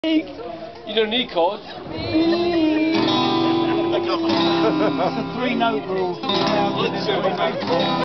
You don't need chords. It's a 3-note rule.